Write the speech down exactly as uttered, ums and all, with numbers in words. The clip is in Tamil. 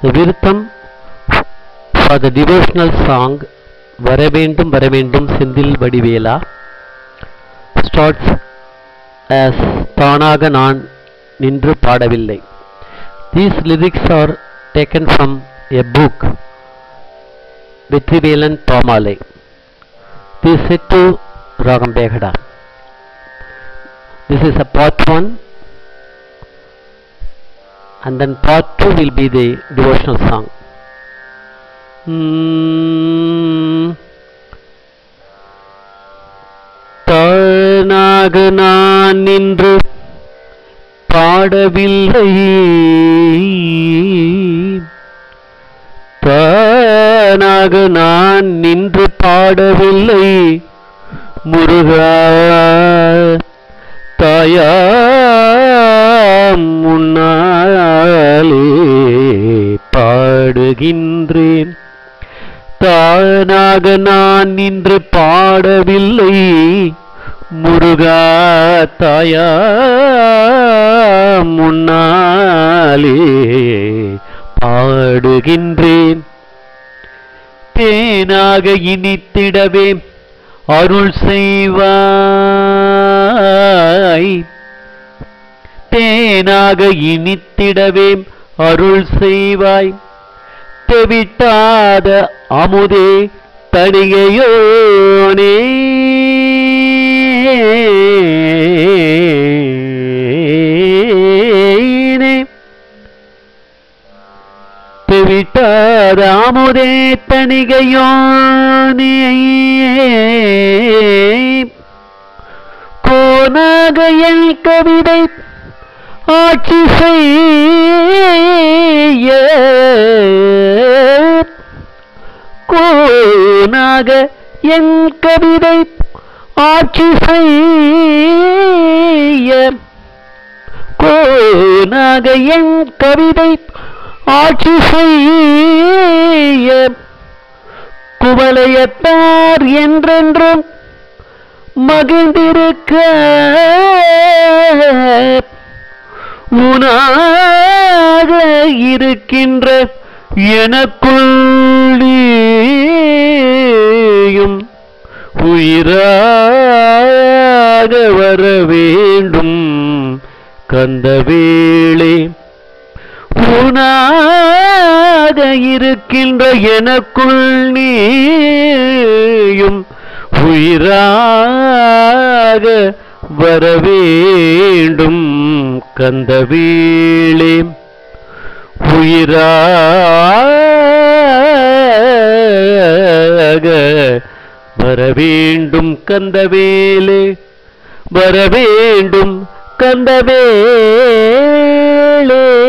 The Virtham for the devotional song Varavendum Varavendum Sindil Vadivela starts as Thanaga Naan Nindru Padavillai. These lyrics are taken from a book Vetrivelan Pamalai. This is set to Ragam Begada. This is a part one, and then part two will be the devotional song. Hmm. Thanaga naan nindru paadavillai, Thanaga naan nindru paadavillai, Muruga தாயாம் முன்னாலே பாடுகின்றேன். தானாக நான் நின்று பாடவில்லை, முருகா தாயாம் முன்னாலே பாடுகின்றேன். தேனாக இனித்திடவே அருள் செய்வாய், தேனாக இனித்திடவே அருள் செய்வாய். தெவிட்டாத அமுதே தணிகையோனே, தெவிட்டாத அமுதே தணிகையோனே, கோனாக என் கவிதை ஆட்சி செய்ய, கோனாக என் கவிதை ஆட்சி செய்ய, கோனாக என் கவிதை ஆட்சி செய்ய, குவளையத்தார் என்றென்றும் மகிழ்ந்திருக்க, உனாக இருக்கின்ற எனக்குள்ளேயும் உயிராக வர வேண்டும் கந்தவேளே. உனாக இருக்கின்ற எனக்குள் நீயும் உயிராக வரவேண்டும் கந்தவேளே, உயிராக வரவேண்டும் கந்தவேளே, வரவேண்டும் கந்தவேளே.